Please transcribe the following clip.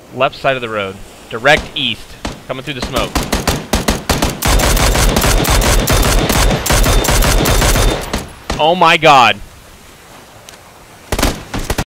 Left side of the road. Direct east. Coming through the smoke. Oh my god.